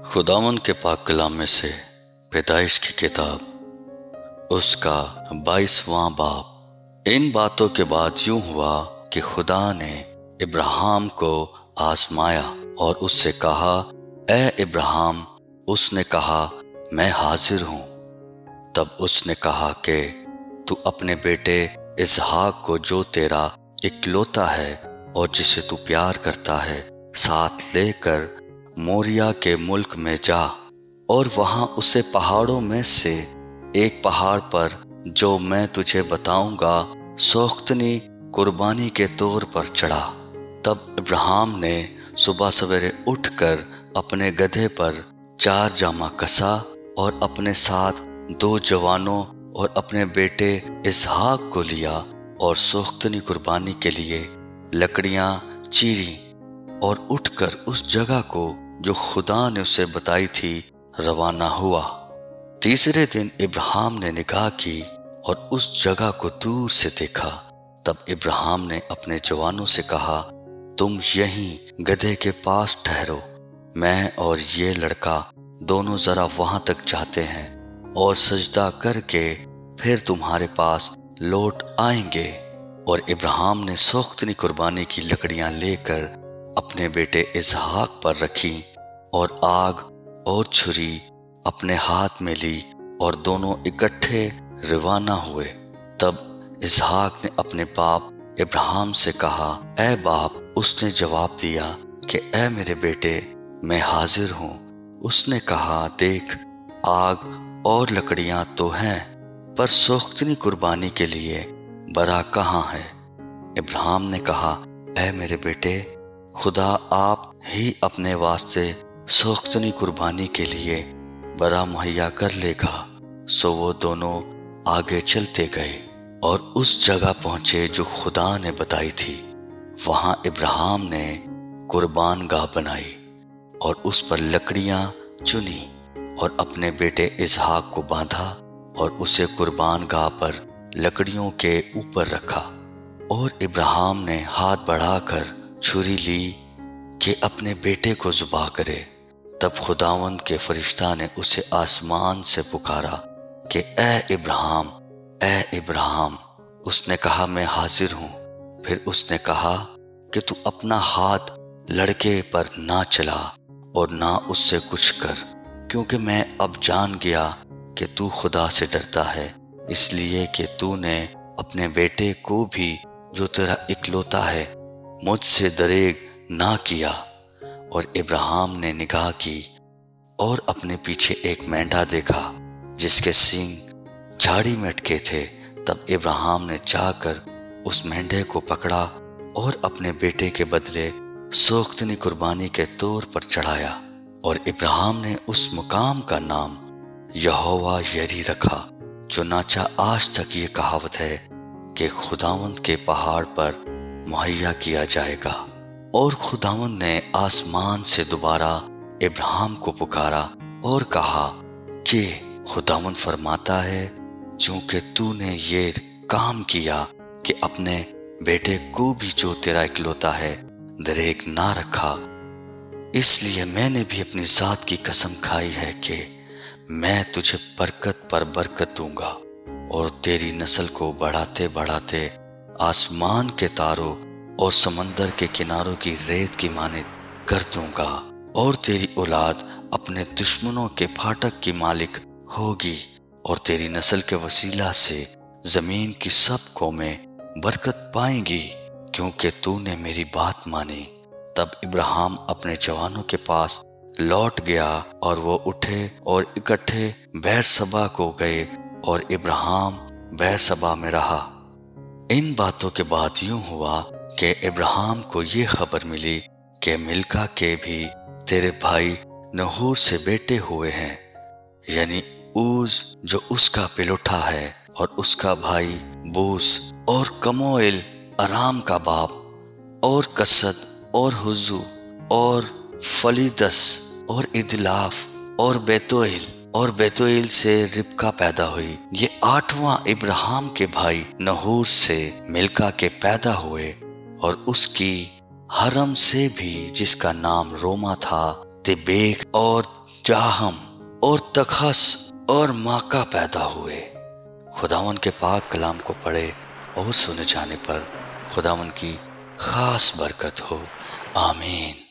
خداوند کے پاک کلام میں سے پیدائش کی کتاب اس کا 22واں باب۔ ان باتوں کے بعد یوں ہوا کہ خدا نے ابراہیم کو آزمایا اور اس سے کہا، اے ابراہیم۔ اس نے کہا، میں حاضر ہوں۔ تب اس نے کہا کہ تو اپنے بیٹے اسحاق کو جو تیرا اکلوتا ہے اور جسے تو پیار کرتا ہے ساتھ لے کر موریا کے ملک میں جا، اور وہاں اسے پہاڑوں میں سے ایک پہاڑ پر جو میں تجھے بتاؤں گا سوختنی قربانی کے طور پر چڑھا۔ تب ابراہیم نے صبح سویرے اٹھ کر اپنے گدھے پر 4 جامہ کسا اور اپنے ساتھ 2 جوانوں اور اپنے بیٹے اسحاق کو لیا اور سوختنی قربانی کے لیے لکڑیاں چیری، اور اٹھ کر اس جگہ کو جو خدا نے اسے بتائی تھی روانہ ہوا۔ تیسرے دن ابراہیم نے نگاہ کی اور اس جگہ کو دور سے دیکھا۔ تب ابراہیم نے اپنے جوانوں سے کہا، تم یہیں گدھے کے پاس ٹھہرو، میں اور یہ لڑکا دونوں ذرا وہاں تک جاتے ہیں اور سجدہ کر کے پھر تمہارے پاس لوٹ آئیں گے۔ اور ابراہیم نے سوختنی قربانی کی لکڑیاں لے کر اپنے بیٹے اسحاق پر رکھی اور آگ اور چھری اپنے ہاتھ میں لی اور دونوں اکٹھے روانہ ہوئے۔ تب اسحاق نے اپنے باپ ابراہیم سے کہا، اے باپ۔ اس نے جواب دیا کہ اے میرے بیٹے، میں حاضر ہوں۔ اس نے کہا، دیکھ، آگ اور لکڑیاں تو ہیں، پر سوختنی قربانی کے لیے برا کہاں ہے؟ ابراہیم نے کہا، اے میرے بیٹے، خدا آپ ہی اپنے واسطے سوختنی قربانی کے لیے برا مہیا کر لے گا۔ سو وہ دونوں آگے چلتے گئے اور اس جگہ پہنچے جو خدا نے بتائی تھی۔ وہاں ابراہیم نے قربان گاہ بنائی اور اس پر لکڑیاں چنی اور اپنے بیٹے اسحاق کو باندھا اور اسے قربان گاہ پر لکڑیوں کے اوپر رکھا۔ اور ابراہیم نے ہاتھ بڑھا کر چھری لی کہ اپنے بیٹے کو ذبح کرے۔ تب خداوند کے فرشتہ نے اسے آسمان سے پکارا کہ اے ابراہیم، اے ابراہیم۔ اس نے کہا، میں حاضر ہوں۔ پھر اس نے کہا کہ تو اپنا ہاتھ لڑکے پر نہ چلا اور نہ اس سے کچھ کر، کیونکہ میں اب جان گیا کہ تو خدا سے ڈرتا ہے، اس لیے کہ تو نے اپنے بیٹے کو بھی جو تیرا اکلوتا ہے مجھ سے دریغ نہ کیا۔ اور ابراہیم نے نگاہ کی اور اپنے پیچھے ایک مینڈھا دیکھا جس کے سینگ جھاڑی میں اٹکے تھے۔ تب ابراہیم نے جا کر اس مینڈھے کو پکڑا اور اپنے بیٹے کے بدلے سوختنی قربانی کے طور پر چڑھایا۔ اور ابراہیم نے اس مقام کا نام یہوہ یری رکھا۔ چنانچہ آج تک یہ کہاوت ہے کہ خداوند کے پہاڑ پر مہیا کیا جائے گا۔ اور خداوند نے آسمان سے دوبارہ ابراہیم کو پکارا اور کہا کہ خداوند فرماتا ہے، چونکہ تو نے یہ کام کیا کہ اپنے بیٹے کو بھی جو تیرا اکلوتا ہے دریغ نہ رکھا، اس لیے میں نے بھی اپنی ذات کی قسم کھائی ہے کہ میں تجھے برکت پر برکت دوں گا اور تیری نسل کو بڑھاتے بڑھاتے آسمان کے تاروں اور سمندر کے کناروں کی ریت کی مانند کر دوں گا، اور تیری اولاد اپنے دشمنوں کے پھاٹک کی مالک ہوگی، اور تیری نسل کے وسیلہ سے زمین کی سب قومیں برکت پائیں گی، کیونکہ تو نے میری بات مانی۔ تب ابراہیم اپنے جوانوں کے پاس لوٹ گیا اور وہ اٹھے اور اکٹھے بیرشبا کو گئے، اور ابراہیم بیرشبا میں رہا۔ ان باتوں کے بعد یوں ہوا کہ ابراہیم کو یہ خبر ملی کہ ملکا کے بھی تیرے بھائی نحور سے بیٹے ہوئے ہیں، یعنی اوز جو اس کا پلوٹھا ہے، اور اس کا بھائی بوس، اور کموئل ارام کا باپ، اور کسد اور حزو اور فلیدس اور ادلاف اور بیتوئیل، اور بیتوئیل سے ربکا پیدا ہوئی۔ یہ 8واں ابراہیم کے بھائی نحور سے ملکا کے پیدا ہوئے، اور اس کی حرم سے بھی جس کا نام روما تھا، تبیغ اور جاہم اور تخس اور ماکہ پیدا ہوئے۔ خداوند کے پاک کلام کو پڑھے اور سنے جانے پر خداوند کی خاص برکت ہو، آمین۔